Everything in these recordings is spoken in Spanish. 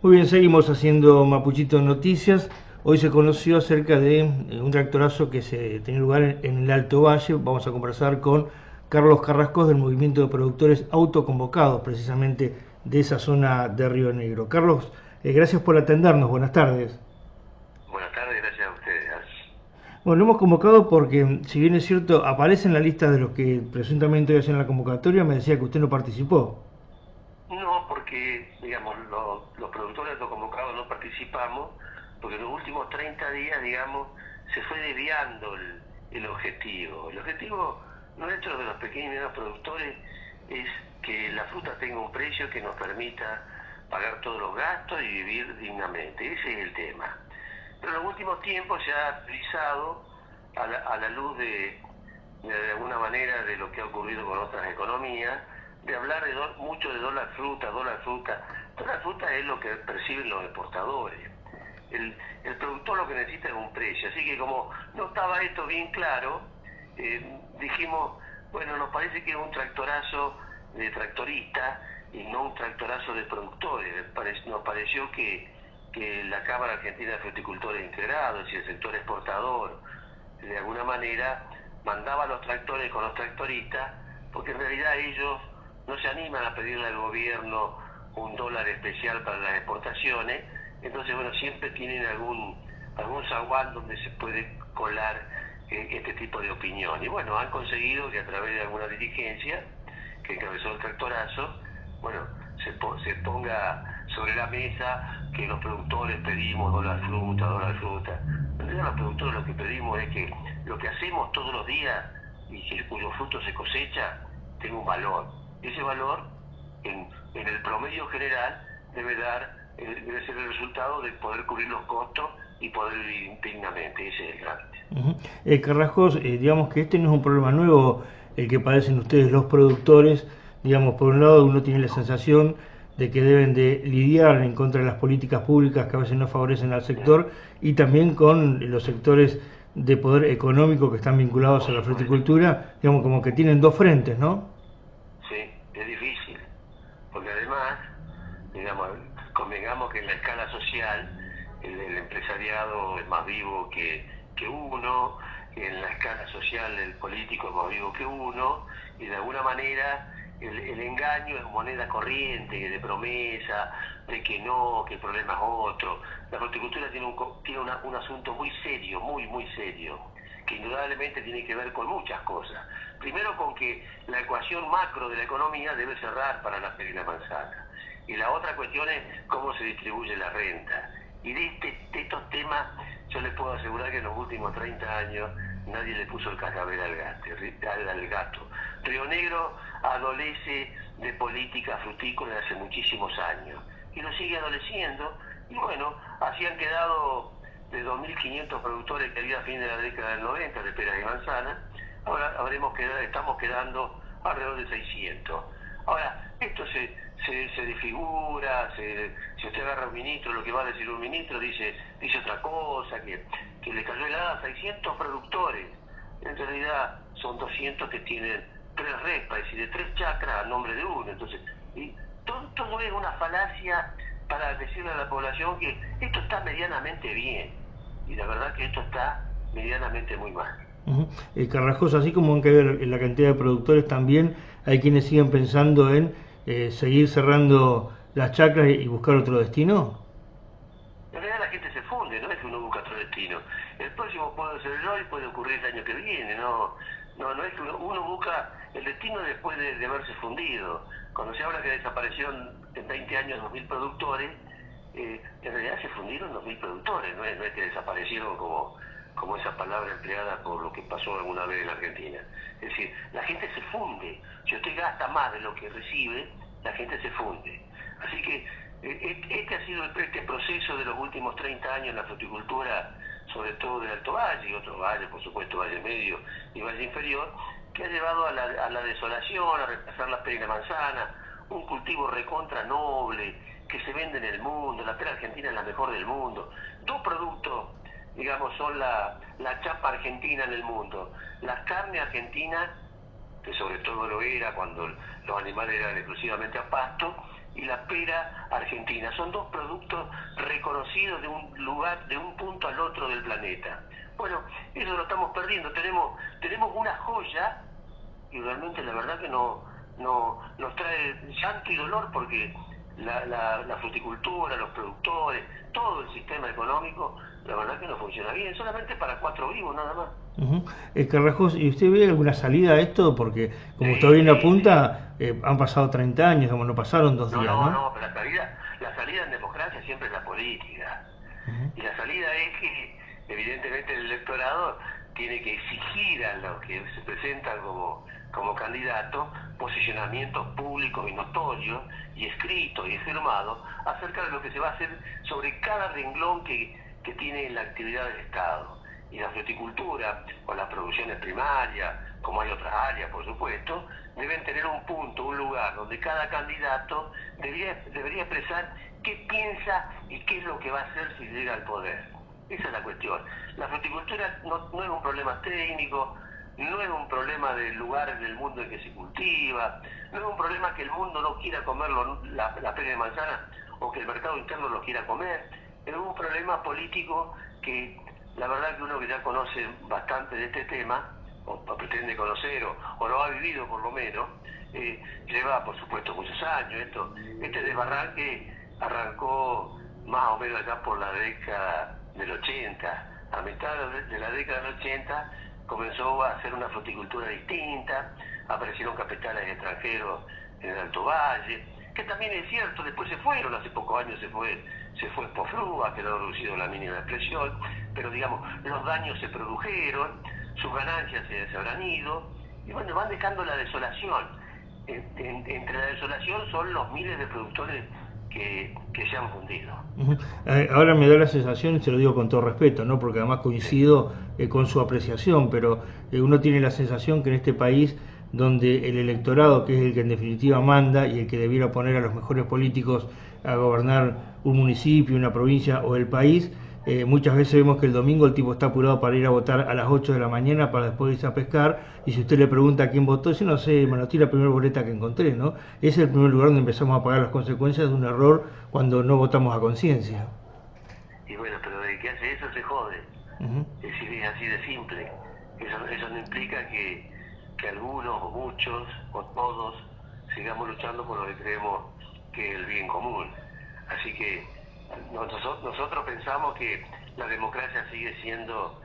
Muy bien, seguimos haciendo Mapuchito Noticias. Hoy se conoció acerca de un tractorazo que se tenía lugar en el Alto Valle. Vamos a conversar con Carlos Carrascos del Movimiento de Productores Autoconvocados, precisamente de esa zona de Río Negro. Carlos, gracias por atendernos. Buenas tardes. Buenas tardes, gracias a ustedes. Bueno, lo hemos convocado porque, si bien es cierto, aparece en la lista de los que presuntamente hoy hacen la convocatoria, me decía que usted no participó. No, porque, digamos, los productores autoconvocados no participamos, porque en los últimos 30 días, digamos, se fue desviando el objetivo. El objetivo nuestro de los pequeños y medianos productores es que la fruta tenga un precio que nos permita pagar todos los gastos y vivir dignamente. Ese es el tema. Pero en los últimos tiempos se ha priorizado a la luz de alguna manera de lo que ha ocurrido con otras economías, de hablar mucho de dólar fruta, dólar fruta. Dólar fruta es lo que perciben los exportadores. El productor lo que necesita es un precio. Así que como no estaba esto bien claro, dijimos, bueno, nos parece que es un tractorazo de tractoristas y no un tractorazo de productores. Nos pareció que la Cámara Argentina de Fruticultores Integrados y el sector exportador, de alguna manera, mandaba a los tractores con los tractoristas, porque en realidad ellos no se animan a pedirle al gobierno un dólar especial para las exportaciones. Entonces, bueno, siempre tienen algún zaguán donde se puede colar este tipo de opinión. Y bueno, han conseguido que a través de alguna dirigencia que encabezó el tractorazo, bueno, se ponga sobre la mesa que los productores pedimos dólar fruta, dólar fruta. En realidad los productores lo que pedimos es que lo que hacemos todos los días y cuyo fruto se cosecha tenga un valor. Ese valor, en el promedio general, debe ser el resultado de poder cubrir los costos y poder vivir dignamente. Ese es el trámite. Carrascos, digamos que este no es un problema nuevo el que padecen ustedes los productores. Digamos, por un lado uno tiene la sensación de que deben de lidiar en contra de las políticas públicas que a veces no favorecen al sector y también con los sectores de poder económico que están vinculados a la fruticultura, digamos, como que tienen dos frentes, ¿no? Sí, es difícil, porque además, digamos, convengamos que en la escala social el empresariado es más vivo que uno, en la escala social el político es más vivo que uno, y de alguna manera el engaño es moneda corriente, de promesa, de que no, que el problema es otro. La fruticultura tiene un asunto muy serio, muy serio, que indudablemente tiene que ver con muchas cosas. Primero con que la ecuación macro de la economía debe cerrar para la pera y la manzana. Y la otra cuestión es cómo se distribuye la renta. Y de estos temas yo les puedo asegurar que en los últimos 30 años nadie le puso el cascabel al gato. Río Negro adolece de política frutícola hace muchísimos años y lo sigue adoleciendo. Y bueno, así han quedado de 2.500 productores que había a fin de la década del 90 de peras y manzanas. Ahora estamos quedando alrededor de 600. Ahora, esto se desfigura, si usted agarra a un ministro, lo que va a decir un ministro dice otra cosa, que le cayó helada a 600 productores. En realidad son 200 que tienen 3 repas, es decir, de 3 chacras a nombre de uno. Entonces, y todo es una falacia para decirle a la población que esto está medianamente bien. Y la verdad que esto está medianamente muy mal. Carrascosa, así como han caído en la cantidad de productores, también hay quienes siguen pensando en seguir cerrando las chacras y buscar otro destino. En realidad la gente se funde, no es que uno busca otro destino. El próximo puede ser el hoy, puede ocurrir el año que viene, no es que uno busca el destino después de haberse fundido. Cuando se habla que desaparecieron en 20 años 2.000 productores, en realidad se fundieron 2.000 productores, no es que desaparecieron como esa palabra empleada por lo que pasó alguna vez en la Argentina. Es decir, la gente se funde. Si usted gasta más de lo que recibe, la gente se funde. Así que este ha sido este proceso de los últimos 30 años en la fruticultura, sobre todo del Alto Valle y otros valles, por supuesto Valle Medio y Valle Inferior, que ha llevado a la desolación, a reemplazar la pera y la manzana, un cultivo recontra noble, que se vende en el mundo. La pera argentina es la mejor del mundo. 2 productos, digamos, son la chapa argentina en el mundo: la carne argentina, que sobre todo lo era cuando los animales eran exclusivamente a pasto, y la pera argentina. Son dos productos reconocidos de un lugar, de un punto al otro del planeta. Bueno, eso lo estamos perdiendo. Tenemos una joya y realmente la verdad que nos trae llanto y dolor porque la fruticultura, los productores, todo el sistema económico, la verdad que no funciona bien, solamente para 4 vivos nada más. Carrascos, ¿y usted ve alguna salida a esto? Porque como usted bien apunta, han pasado 30 años, como no pasaron 2 días, ¿no? No, pero la salida en democracia siempre es la política. Y la salida es que, evidentemente, el electorado tiene que exigir a los que se presentan como candidatos posicionamientos públicos y notorios y escritos y firmados acerca de lo que se va a hacer sobre cada renglón que tiene la actividad del Estado. Y la fruticultura o las producciones primarias, como hay otras áreas por supuesto, deben tener un punto, un lugar donde cada candidato debería expresar qué piensa y qué es lo que va a hacer si llega al poder. Esa es la cuestión. La fruticultura no es un problema técnico, no es un problema del lugar del mundo en que se cultiva, no es un problema que el mundo no quiera comer la pera de manzana o que el mercado interno lo quiera comer, es un problema político que la verdad que uno que ya conoce bastante de este tema, o pretende conocer, o lo ha vivido por lo menos, lleva por supuesto muchos años. Este desbarranque arrancó más o menos allá por la década del 80, a mitad de la década del 80 comenzó a hacer una fruticultura distinta, aparecieron capitales extranjeros en el Alto Valle, que también es cierto, después se fueron, hace pocos años se fue Pofrúa, ha quedado reducido la mínima expresión, pero digamos, los daños se produjeron, sus ganancias se habrán ido, y bueno, van dejando la desolación. Entre la desolación son los miles de productores que se han fundido. Ahora me da la sensación, y se lo digo con todo respeto, ¿no? Porque además coincido con su apreciación, pero uno tiene la sensación que en este país, donde el electorado, que es el que en definitiva manda y el que debiera poner a los mejores políticos a gobernar un municipio, una provincia o el país, muchas veces vemos que el domingo el tipo está apurado para ir a votar a las 8 de la mañana para después irse a pescar, y si usted le pregunta a quién votó, dice, no sé, me anotó la primera boleta que encontré, ¿no? Es el primer lugar donde empezamos a pagar las consecuencias de un error cuando no votamos a conciencia. Y bueno, pero de que hace eso se jode. Es decir, es así de simple. Eso no implica que algunos o muchos o todos sigamos luchando por lo que creemos que es el bien común. Así que nosotros pensamos que la democracia sigue siendo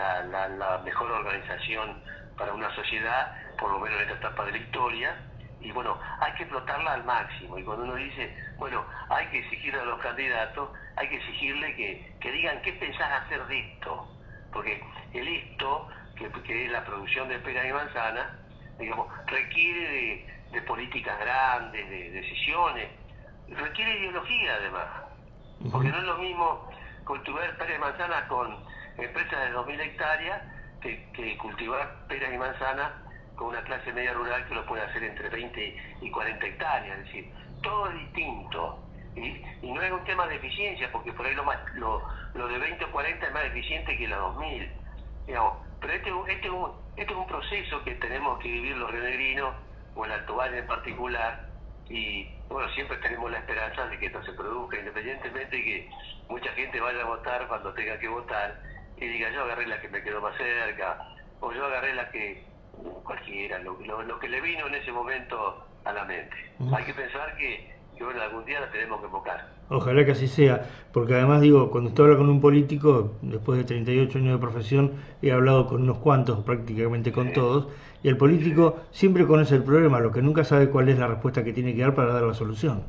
la mejor organización para una sociedad, por lo menos en esta etapa de la historia, y bueno, hay que explotarla al máximo. Y cuando uno dice, bueno, hay que exigirle a los candidatos, hay que exigirle que digan qué pensás hacer de esto, porque el esto, que es la producción de pera y manzana, digamos, requiere de políticas grandes, de decisiones, requiere ideología además, porque no es lo mismo cultivar pera y manzana con empresas de 2.000 hectáreas que cultivar pera y manzana con una clase media rural que lo puede hacer entre 20 y 40 hectáreas, es decir, todo es distinto. Y no es un tema de eficiencia, porque por ahí lo de 20 o 40 es más eficiente que la 2.000, digamos. Pero este es un proceso que tenemos que vivir los rionegrinos, o el Alto Valle en particular, y bueno, siempre tenemos la esperanza de que esto se produzca, independientemente de que mucha gente vaya a votar cuando tenga que votar, y diga, yo agarré la que me quedó más cerca, o yo agarré la que cualquiera, lo que le vino en ese momento a la mente. Hay que pensar que bueno, algún día la tenemos que invocar. Ojalá que así sea, porque además digo, cuando usted habla con un político, después de 38 años de profesión, he hablado con unos cuantos, prácticamente con todos, y el político siempre conoce el problema, lo que nunca sabe cuál es la respuesta que tiene que dar para dar la solución.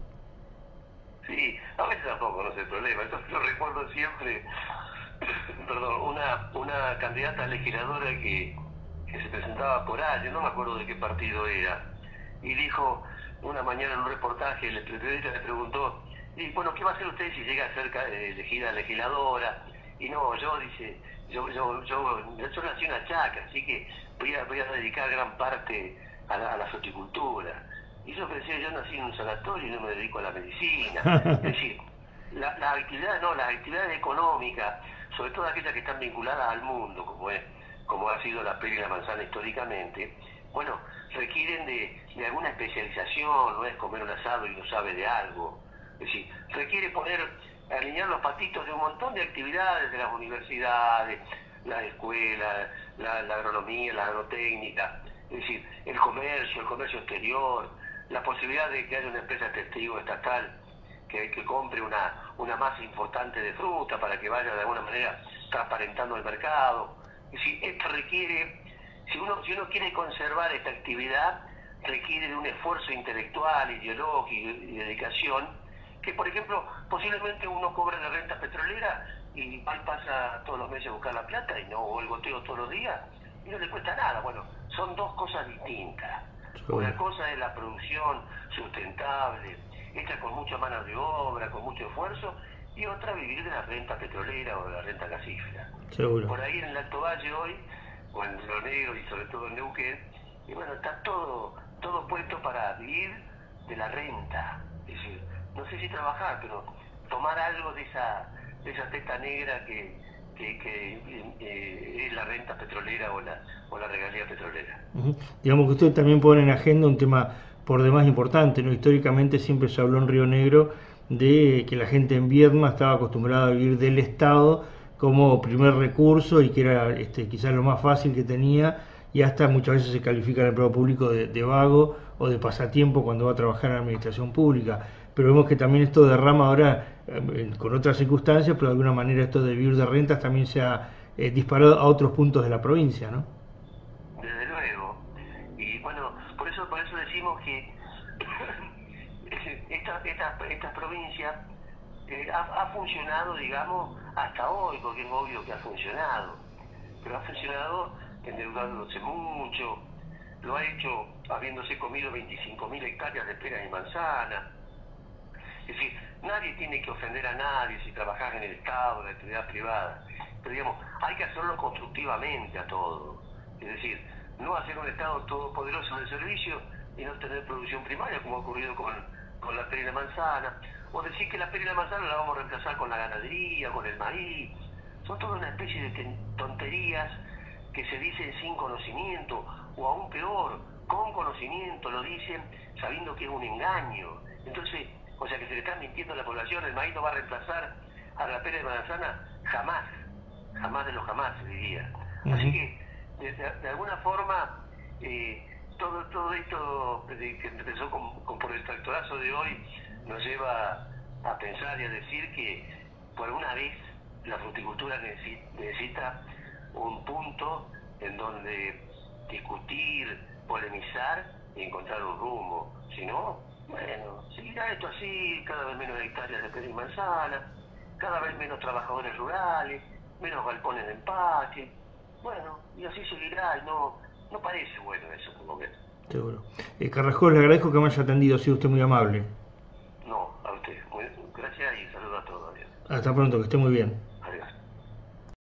Sí, a veces tampoco conoce el problema. Entonces yo recuerdo siempre, perdón, una candidata legisladora que se presentaba por allí, no me acuerdo de qué partido era, y dijo una mañana en un reportaje, el periodista le preguntó, y bueno, ¿qué va a hacer usted si llega a ser elegida legisladora? Y no, yo nací en Chaca, así que voy a dedicar gran parte a la fruticultura. Y yo pensé, yo nací en un sanatorio y no me dedico a la medicina. Es decir, las actividades económicas, sobre todo aquellas que están vinculadas al mundo, como ha sido la pera y la manzana históricamente, bueno, requieren de alguna especialización, no es comer un asado y no sabe de algo. Es decir, requiere alinear los patitos de un montón de actividades de las universidades, las escuelas, la agronomía, la agrotécnica, es decir, el comercio exterior, la posibilidad de que haya una empresa testigo estatal que compre una masa importante de fruta para que vaya de alguna manera transparentando el mercado. Es decir, esto requiere, si uno quiere conservar esta actividad, requiere de un esfuerzo intelectual, ideológico y dedicación, que por ejemplo, posiblemente uno cobra la renta petrolera y pasa todos los meses a buscar la plata o el goteo todos los días, y no le cuesta nada. Bueno, son dos cosas distintas. Una cosa es la producción sustentable, hecha con mucha mano de obra, con mucho esfuerzo, y otra vivir de la renta petrolera o de la renta gasífera. Seguro. Por ahí en el Alto Valle hoy, o en Río Negro y sobre todo en Neuquén, y bueno, está todo puesto para vivir de la renta. Es decir, no sé si trabajar, pero tomar algo de esa teta negra que es la renta petrolera o la regalía petrolera. Digamos que usted también pone en agenda un tema por demás importante, ¿no? Históricamente siempre se habló en Río Negro de que la gente en Viedma estaba acostumbrada a vivir del Estado como primer recurso y que era quizás lo más fácil que tenía, y hasta muchas veces se califica en el empleo público de vago o de pasatiempo cuando va a trabajar en la administración pública. Pero vemos que también esto derrama ahora con otras circunstancias, pero de alguna manera esto de vivir de rentas también se ha disparado a otros puntos de la provincia, ¿no? Desde luego. Y bueno, por eso decimos que esta provincia ha funcionado, digamos, hasta hoy, porque es obvio que ha funcionado, pero ha funcionado endeudándose mucho, lo ha hecho habiéndose comido 25.000 hectáreas de peras y manzanas. Es decir, nadie tiene que ofender a nadie si trabajas en el Estado, en la actividad privada, pero digamos, hay que hacerlo constructivamente a todo. Es decir, no hacer un Estado todopoderoso de servicio y no tener producción primaria, como ha ocurrido con la pera y la manzana, o decir que la pera y la manzana la vamos a reemplazar con la ganadería, con el maíz. Son toda una especie de tonterías que se dicen sin conocimiento, o aún peor, con conocimiento lo dicen sabiendo que es un engaño. Entonces, o sea que se le está mintiendo a la población. El maíz no va a reemplazar a la pera y manzana jamás de los jamás, diría. Así que de alguna forma todo esto que empezó por el tractorazo de hoy nos lleva a pensar y a decir que por una vez la fruticultura necesita un punto en donde discutir, polemizar y encontrar un rumbo. Si no, bueno, seguirá esto así, cada vez menos hectáreas de pera y manzana, cada vez menos trabajadores rurales, menos galpones de empaque. Bueno, y así seguirá, y no parece bueno eso por lo menos. Seguro. Carrascós, le agradezco que me haya atendido, ha sido usted muy amable. No, a usted. Gracias y saludos a todos. Hasta pronto, que esté muy bien.